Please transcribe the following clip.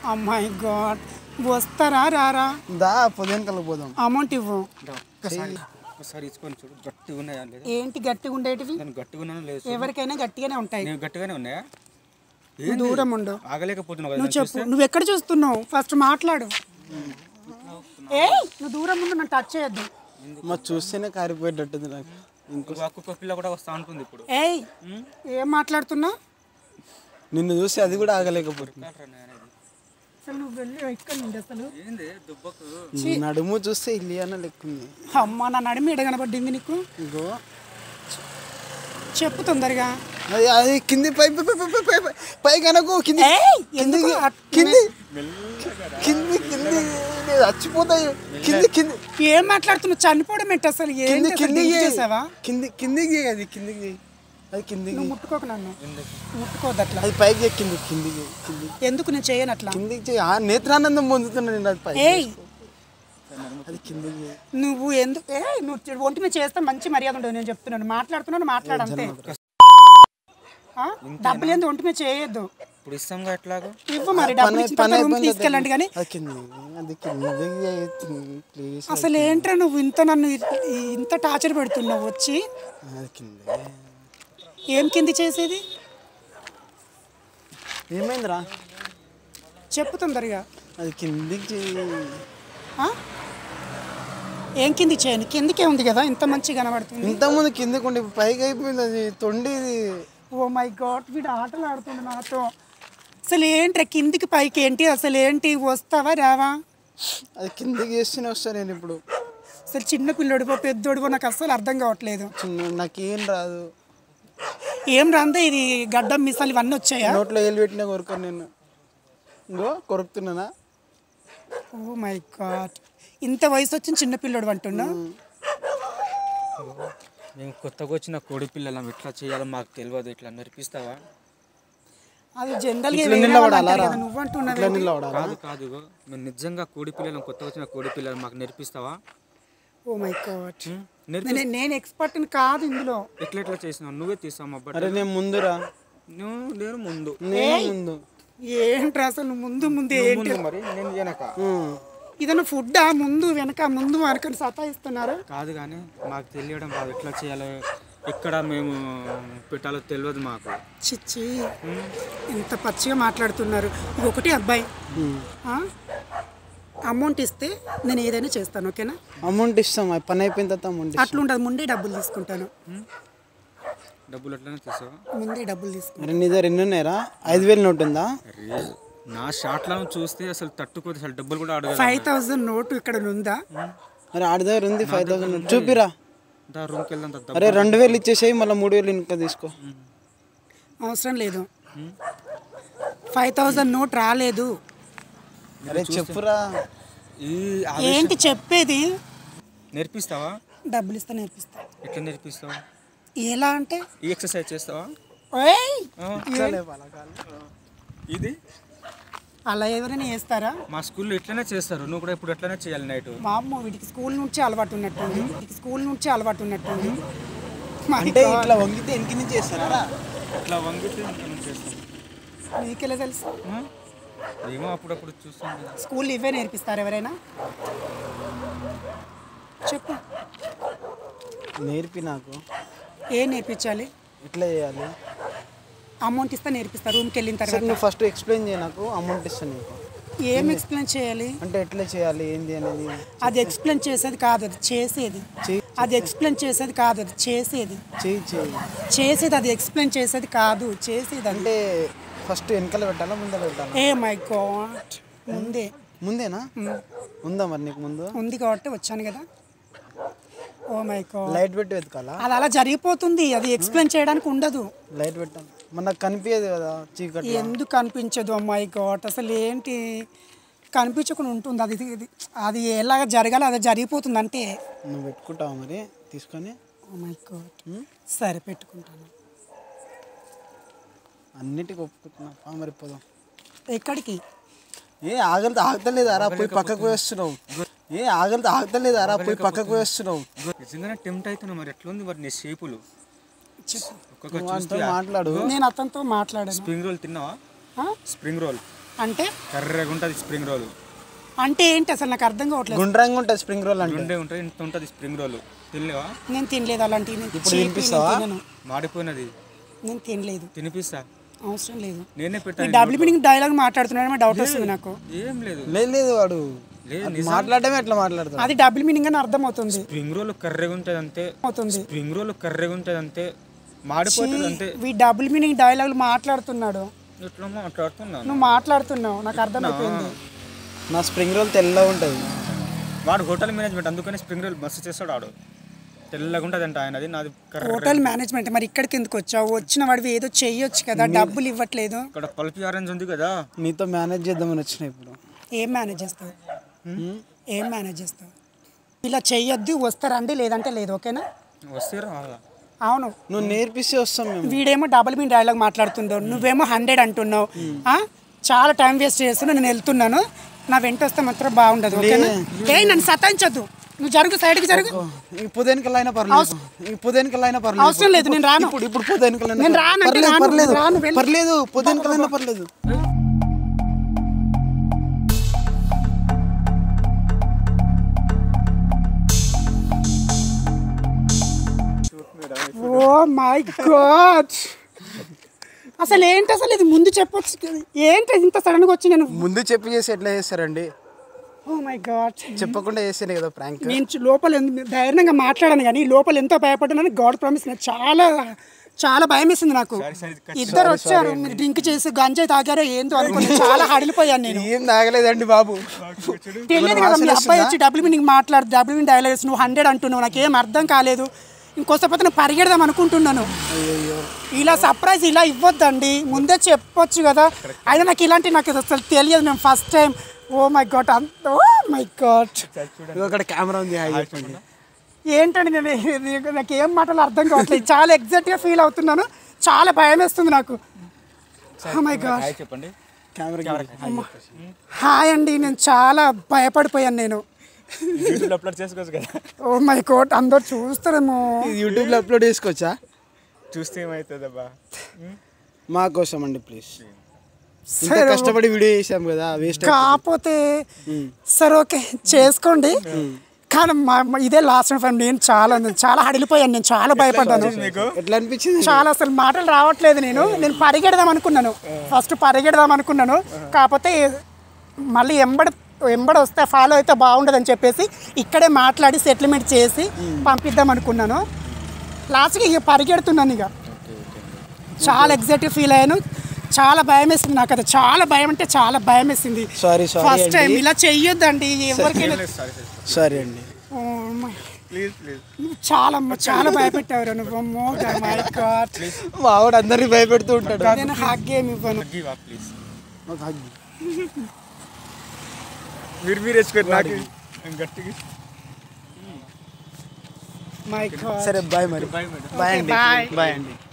అమ్మాయి గాడ్ వస్తారా రారా దా పొద్దున పోదాం అమౌంట్ ఇవ్వు ఒకసారి ఇచ్చుకొని చూడు గట్టిగా ఉన్నాయా లేదా ఏంటి గట్టిగా ఉండేటివి గట్టిగా ఉన్నాను లేదు ఎవరికైనా గట్టిగానే ఉంటాయి నేను గట్టిగానే ఉన్నాయా దూరం ఉండు ఆగలేకపోతున్నావు నువ్వు చెప్పు నువ్వు ఎక్కడ చూస్తున్నావు ఫస్ట్ మాట్లాడు ఏ నువ్వు దూరం ఉండు నన్ను టచ్ చేయొద్దు మా చూస్తేనే కారిపోయేటట్టుంది నాకు ఇంకొక పిల్ల కూడా వస్తా ఉంటుంది ఇప్పుడు ఏయ్ ఏం మాట్లాడుతున్నావు నిన్ను చూసి అది కూడా ఆగలేకపోతున్నా అసలు నువ్వు వెళ్ళి ఎక్కడ నుండి అసలు నడుము చూస్తే ఇల్లియాన లెక్కుంది అమ్మ నా నడిమి ఎడ కనబడ్డింది నీకు ఇంకో చెప్పు తొందరగా అది అది కింది పై పై కనుక కింది కింది కింది కింది కింది చచ్చిపోతాయి కింది కింది ఏం మాట్లాడుతున్నావు చనిపోవడం ఏంటి అసలు కింది కింది చేసావా కింది కిందికి అది కిందికి అది కిందికి నువ్వు ముట్టుకోక నన్ను ముట్టుకోవద్దు అట్లా అది పైకి కింది కిందికి కింది ఎందుకు నేను చేయను అట్లా కిందికి నేత్రానందం పొందుతున్నా నేను అది పై ఏయ్ అది కిందికి నువ్వు ఎందుకు ఏ నువ్వు ఒంటి మీద చేస్తే మంచి మర్యాద ఉండదు నేను చెప్తున్నాను మాట్లాడుతున్నాను మాట్లాడంతే డబ్బులు ఎందుకు ఒంటి మీద చేయొద్దు ఇప్పుడు ఇస్తాంగా ఎట్లాగో ఇవ్వు మరి డబ్బులు ఇచ్చిన తర్వాత రూమ్ తీసుకెళ్ళండి కానీ అసలు ఏంట్రా నువ్వు ఇంత నన్ను ఇంత టార్చర్ పెడుతున్నావు వచ్చి ఏం కింది చేసేది ఏమైందిరా చెప్పు తొందరగా అది కిందికి ఏం కింది చేయను కిందికే ఉంది కదా ఇంత మంచిగా కనబడుతుంది ఇంతకుముందు కిందికి ఉండి పైకి అయిపోయింది అది తొండి ఓ మై గాడ్ వీడు ఆటలు ఆడుతుంది నాతో అసలు ఏంట్రా కిందికి పైకి ఏంటి అసలు ఏంటి వస్తావా రావా అది కిందికి చేస్తూనే వస్తాను నేను ఇప్పుడు అసలు చిన్న పిల్లడిపో పెద్దోడిపో నాకు అస్సలు అర్థం కావట్లేదు నాకేం రాదు ఏం రాందే ఇది గడ్డం మిసాలు ఇవన్నీ వచ్చాయా నోట్లో ఏలు పెట్టినా కొరకను నేను ఇంకో కొరుకుతున్నానా ఓ మై గాడ్ ఇంత వయసు వచ్చిన చిన్న పిల్లడు అంటున్నా మేము కొత్తగా వచ్చిన కోడి పిల్లలం ఎట్లా చేయాలో మాకు తెలియదు ఇట్లా నేర్పిస్తావా అది జనరల్గా నువ్వు అంటున్నావు కాదు కాదు మేము నిజంగా కోడి పిల్లలం కొత్తగా వచ్చిన కోడి పిల్లలు మాకు నేర్పిస్తావా ఓ మై గాడ్ నేను ఎక్స్పర్ట్ కాదు ఇందులో ఎట్లా ఎట్లా చేసినావు నువ్వే తీసావు అరే నేను ముందురా నేను ముందు ముందు ఏంట్రా అసలు ముందు ముందు ఏంటి మరి నేను వెనక ఇదన్నా ఫుడ్డా ముందు వెనక సతాయిస్తున్నారు కాదు కానీ మాకు తెలియడం కాదు ఎట్లా చేయాలో ఎక్కడ మేము పెట్టాలో తెలియదు మాకు చిచ్చి ఇంత పచ్చిగా మాట్లాడుతున్నారు ఒకటి అబ్బాయి అమౌంట్ ఇస్తే నేను ఏదైనా చేస్తాను ఓకేనా అమౌంట్ ఇస్తాం పని అయిపోయిన తర్వాత అమౌంట్ అట్లా ఉంటుంది ముందే డబ్బులు తీసుకుంటాను డబ్బులు ఎట్లనే తీసావా ముందే డబ్బులు తీసుకుంటాను అరే నీ దగ్గర ఎన్ని ఉన్నాయరా 5,000 నోట్ ఉందా నా షాట్లను చూస్తే అసలు తట్టుకోదు అసలు డబ్బులు కూడా అడగదు 5,000 నోటు ఇక్కడ ఉందా అరే ఆడి దగ్గర ఉంది 5,000 నోట్ చూపిరా రూమ్కి వెళ్దాం అరే 2,000 ఇచ్చేసేయి మళ్ళీ 3,000 ఇంకా తీసుకో అవసరం లేదు 5,000 నోట్ రాలేదు అరే చెప్పురా ఏంటి చెప్పేది నేర్పిస్తావా డబ్బులు ఇస్తా నేర్పిస్తా ఎట్లా నేర్పిస్తావా ఎలా అంటే ఈ ఎక్సర్సైజ్ చేస్తావా ఇది అలా ఎవరైనా చేస్తారా మా స్కూల్లో ఎట్లనే చేస్తారు నువ్వు కూడా ఇప్పుడు ఎట్లనే చేయాలి నైట్ మా అమ్మ వీటికి స్కూల్ నుంచి అలవాటు ఉన్నట్టుంది అంటే ఇట్లా వంగితే వెనక నుంచి చేస్తారా ఇట్లా వంగితే వెనక నుంచి చేస్తాం నీకెలా తెలుసు ఏమో అప్పుడప్పుడు చూస్తాం స్కూల్ ఇవే నేర్పిస్తారు ఎవరైనా చెప్పు నేర్పి నాకు ఏం నేర్పించాలి ఎట్లా చేయాలి అమౌంట్ ఇస్తే నేర్పిస్తా రూమ్కి వెళ్ళిన తర్వాత నువ్వు ఫస్ట్ ఎక్స్ప్లెయిన్ చేయ నాకు అమౌంట్ ఇస్తాను నీకు ఏం ఎక్స్ప్లెయిన్ చేయాలి అంటే ఎట్లా చేయాలి ఏంది అనేది అది ఎక్స్ప్లెయిన్ చేసేది కాదు అది చేసేది అది ఎక్స్ప్లెయిన్ చేసేది కాదు అది చేసేది చేసేది అది ఎక్స్ప్లెయిన్ చేసేది కాదు చేసేది అంటే ఫస్ట్ వెనకాల పెట్టాలా ముందర పెట్టాలా ఏ మై గాడ్ ముందేనా ఉందా మరి నీకు ముందు ఉంది కాబట్టి వచ్చాను కదా ఓ మై గాడ్ లైట్ పెట్టి వెతకాలా అది అలా జరిగిపోతుంది అది ఎక్స్ప్లెయిన్ చేయడానికి ఉండదు లైట్ పెట్టాలి మనకు కనిపించదు కదా చీకటి ఎందుకు కనిపించదు ఓ మై గాడ్ అసలు ఏంటి కనిపించకుండా ఉంటుంది అది అది ఎలాగ జరగాలి అది జరిగిపోతుంది అంటే నువ్వు పెట్టుకుంటావా మరి తీసుకొని ఓ మై గాడ్ సరే పెట్టుకుంటాను అన్నిటికీ ఒప్పుకుంటున్నా మరి పోదాం ఎక్కడికి ఆగలేదారా పోయి పక్కకు వేస్తున్నావు ఆగలేదారా పోయి పక్కకు వేస్తున్నావు నిజంగానే టెంప్ట్ అవుతున్నా మరి ఎట్లుంది మరి నీ షేపులు మాట్లాడు నేను అతనితో మాట్లాడాను స్ప్రింగ్ రోల్ తిన్నావా స్ప్రింగ్ రోల్ అంటే కర్రగా ఉంటుంది స్ప్రింగ్ రోల్. అంటే ఏంటి అసలు నాకు అర్థం కావట్లేదు. గుండ్రంగా ఉంటుంది స్ప్రింగ్ రోల్ అంటే. గుండే ఉంటుంది, ఇంత ఉంటుంది స్ప్రింగ్ రోల్. తినలేవా? నేను తినలేదు అలాంటివి. ఇప్పుడు తినిపిస్తావా? మాడిపోయినది. నేను తినలేదు. తినిపిస్తా. అవసరం లేదు. నేనే పెట్టాను. డబుల్ మీనింగ్ డైలాగ్ మాట్లాడుతున్నాడు, డౌట్ వస్తుంది నాకు. ఏం లేదు. లేదు వాడు మాట్లాడటమే ఎట్లా మాట్లాడతాడు. అది డబుల్ మీనింగ్ అని అర్థం అవుతుంది. స్ప్రింగ్ రోల్ కర్రగా ఉంటుంది అంతే. అవుతుంది. స్ప్రింగ్ రోల్ కర్రగా ఉంటుంది అంతే. మాడిపోతుంది అంతే. ఈ డబుల్ మీనింగ్ డైలాగులు మాట్లాడుతున్నాడు. ఇట్లా మాట్లాడుతున్నాను. నువ్వు మాట్లాడుతున్నావు, నాకు అర్థమైపోయింది. నా స్ప్రింగ్ రోల్ తెల్లగా ఉంటుంది. వాడు హోటల్ మేనేజ్మెంట్, అందుకని స్ప్రింగ్ రోల్ మస్తు చేస్తాడు. వాడు తెల్లగా ఉంటుంది అంట ఆయనది, నాది హోటల్ మేనేజ్మెంట్. మరి ఇక్కడికి ఎందుకు వచ్చావు? వచ్చిన వాడివి ఏదో చెయ్యొచ్చు కదా, డబ్బులు ఇవ్వట్లేదు. ఇక్కడ పల్పి ఆరెంజ్ ఉంది కదా, నీతో మేనేజ్ చేద్దామని వచ్చిన. ఇప్పుడు ఏం మేనేజ్ చేస్తావు? ఏం మేనేజ్ చేస్తావు? ఇలా చెయ్యొద్దు, వస్తారండి, లేదంటే లేదు. ఓకేనా? వస్తే రావాలా? అవును, నువ్వు నేర్పిస్తే వస్తాం మేము. వీడేమో డబుల్ మీన్ డైలాగ్ మాట్లాడుతుండవు, నువ్వేమో 100 అంటున్నావు. చాలా టైం వేస్ట్ చేస్తున్నావు. నేను వెళ్తున్నాను, నా వెంట వస్తే మాత్రం బాగుండదు. ఓకేనా? ఏ నన్ను సతాయించొద్దు. నువ్వు జరుగు, సైడ్కి జరుగు. పొదేనికల్లా పర్లేదు. పొదేనికల్లా పర్లేదు. అవసరం లేదు, నేను రాను. ఇప్పుడు పొదేనికల్లా నేను రాను. పర్లేదు. పొదేనికల్లా పర్లేదు. ఓ మై గాడ్, అసలు ఏంటి అసలు ఇది? ముందు చెప్పొచ్చు. ఏంటి ఇంత సడన్గా వచ్చి? నేను ముందు చెప్పి చేసి ఎట్లా చేస్తారండి? ఓ మై గాడ్, చెప్పకుండా చేస్తేనే కదా ప్రాంక్. నేను లోపల ధైర్యంగా మాట్లాడాను, కానీ లోపల ఎంతో భయపడ్డానని గాడ్ ప్రామిస్. నాకు చాలా చాలా భయం వేసింది. నాకు ఇద్దరు వచ్చారు, మీరు డ్రింక్ చేసి గంజాయి తాగారో ఏందో అనుకుని చాలా హడిలిపోయాను నేను. ఏం తాగలేదండి బాబు. తెలియదు కదా, మీ అబ్బాయి వచ్చి డబుల్ మీనింగ్ మాట్లాడు, డబుల్ మీనింగ్ డైలాగ్స్, నువ్వు 100 అంటున్నావు. నాకు ఏం అర్థం కాలేదు. ఇంకోసేపు నేను పరిగెడదాం అనుకుంటున్నాను. ఇలా సర్ప్రైజ్ ఇలా ఇవ్వద్దండి, ముందే చెప్పొచ్చు కదా. అయినా నాకు ఇలాంటి నాకు అసలు తెలియదు. మేము first time. Oh my God, oh my God. అక్కడ కెమెరా ఉంది. ఏంటండి, నేను నాకు ఏం మాటలు అర్థం కావట్లేదు. చాలా ఎగ్జైట్గా ఫీల్ అవుతున్నాను, చాలా భయం వేస్తుంది నాకు. Oh my God. చెప్పండి. హాయ్ అండి, నేను చాలా భయపడిపోయాను నేను. అప్లోడ్ చేసుకోవచ్చు కదా. ఓ మై గాడ్, అందరు చూస్తారేమో. యూట్యూబ్లో అప్లోడ్ చేసుకోవచ్చా? చూస్తే ఏమవుతుందబ్బా? మా కోసం అండి ప్లీజ్. కష్టపడి వీడియో చేసాం కదా, వేస్ట్. కాకపోతే సరే ఓకే చేసుకోండి, కానీ ఇదే లాస్ట్ టైం. నేను చాలా హడిలిపోయాను, నేను చాలా భయపడ్డాను. ఎట్లా అనిపించింది? చాలా అసలు మాటలు రావట్లేదు. నేను పరిగెడదాం అనుకున్నాను, ఫస్ట్ పరిగెడదాం అనుకున్నాను. కాకపోతే మళ్ళీ ఎంబడ వస్తే ఫాలో అయితే బాగుండదని చెప్పేసి ఇక్కడే మాట్లాడి సెటిల్మెంట్ చేసి పంపిద్దాం అనుకున్నాను. లాస్ట్కి ఇక పరిగెడుతున్నాను. ఇక చాలా ఎగ్జైట్గా ఫీల్ అయ్యాను, చాలా భయం వేసింది నాకు. అది చాలా భయం అంటే చాలా భయం వేసింది. ఫస్ట్ టైం ఇలా చెయ్యొద్దండి ఎవరికైనా. సారీ అండి. చాలా చాలా భయపెట్టావు నువ్వు. మా ఆవిడ అందరినీ భయపెడుతూ ఉంటాడు. నేను హగ్ ఏమి ఇవ్వను. మీరు వేసుకోండి నాకు గట్టిగా. సరే బాయ్. మరి బాయ్ అండి. బాయ్ అండి.